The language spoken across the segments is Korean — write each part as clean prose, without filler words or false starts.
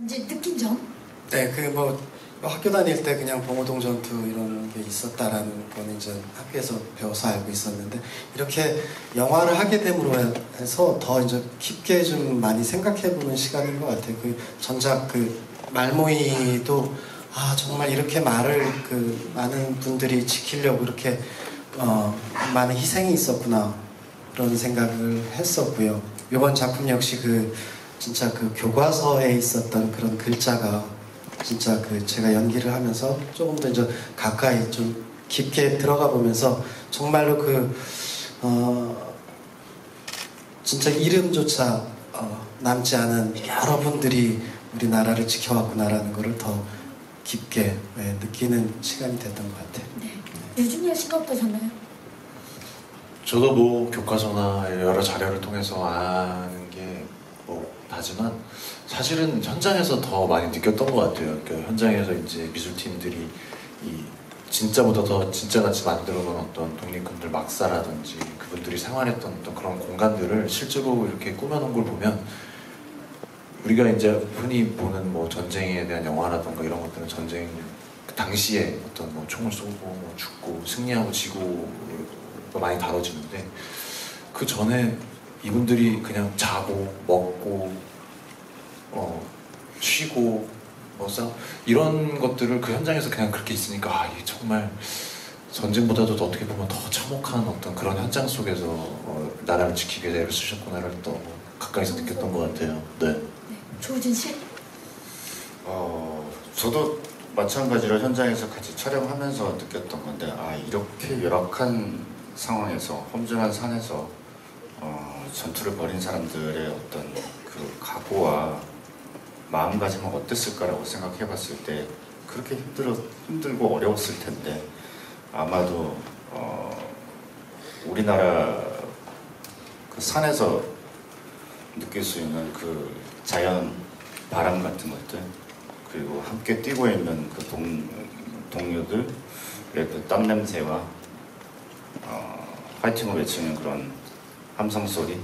이제 느낀 점? 네, 학교 다닐 때 그냥 봉오동 전투 이런 게 있었다라는 거는 이제 학교에서 배워서 알고 있었는데, 이렇게 영화를 하게 됨으로 해서 더 이제 깊게 좀 많이 생각해보는 시간인 것 같아요. 전작 말모이도 정말 이렇게 말을 많은 분들이 지키려고 이렇게 많은 희생이 있었구나, 그런 생각을 했었고요. 이번 작품 역시 진짜 교과서에 있었던 그런 글자가 진짜 제가 연기를 하면서 조금 더 이제 가까이 좀 깊게 들어가 보면서 정말로 진짜 이름조차 남지 않은 여러분들이 우리나라를 지켜왔구나라는 것을 더 깊게 느끼는 시간이 됐던 것 같아요. 네. 유준열 씨가 어떠셨나요? 저도 교과서나 여러 자료를 통해서 아는 게 다지만 사실은 현장에서 더 많이 느꼈던 것 같아요. 그러니까 현장에서 이제 미술팀들이 진짜보다 더 진짜같이 만들어 놓은 어떤 독립군들 막사라든지 그분들이 생활했던 어떤 그런 공간들을 실제로 이렇게 꾸며놓은 걸 보면, 우리가 이제 흔히 보는 전쟁에 대한 영화라든가 이런 것들은 전쟁 당시에 어떤 총을 쏘고 죽고 승리하고 지고 많이 다뤄지는데, 그 전에 이분들이 그냥 자고 먹고 쉬고 이런 것들을 그 현장에서 그냥 그렇게 있으니까 이게 정말 전쟁보다도 더 어떻게 보면 더 참혹한 어떤 그런 현장 속에서 나라를 지키기 위해 애를 쓰셨구나를 또 가까이서 느꼈던 것 같아요. 네. 조우진 씨? 저도 마찬가지로 현장에서 같이 촬영하면서 느꼈던 건데, 이렇게 열악한 상황에서, 험준한 산에서 전투를 벌인 사람들의 어떤 각오와 마음가짐은 어땠을까라고 생각해 봤을 때, 그렇게 힘들고 어려웠을 텐데, 아마도 우리나라 산에서 느낄 수 있는 자연 바람 같은 것들, 그리고 함께 뛰고 있는 동료들의 땀 냄새와 파이팅을 외치는 그런 함성 소리,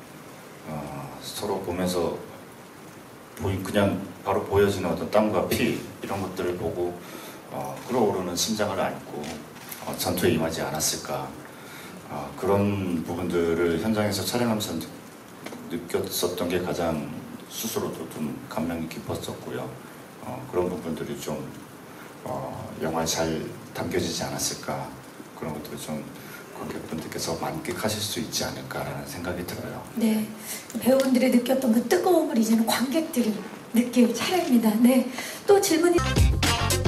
서로 보면서 그냥 바로 보여지는 어떤 땀과 피, 이런 것들을 보고 끓어오르는 심장을 안고 전투에 임하지 않았을까, 그런 부분들을 현장에서 촬영하면서 느꼈었던 게 가장 스스로도 좀 감명이 깊었었고요. 그런 부분들이 좀 영화에 잘 담겨지지 않았을까, 그런 것들을 좀 관객분들께서 만끽하실 수 있지 않을까라는 생각이 들어요. 네, 배우분들이 느꼈던 그 뜨거움을 이제는 관객들이 느낄 차례입니다. 네, 또 질문이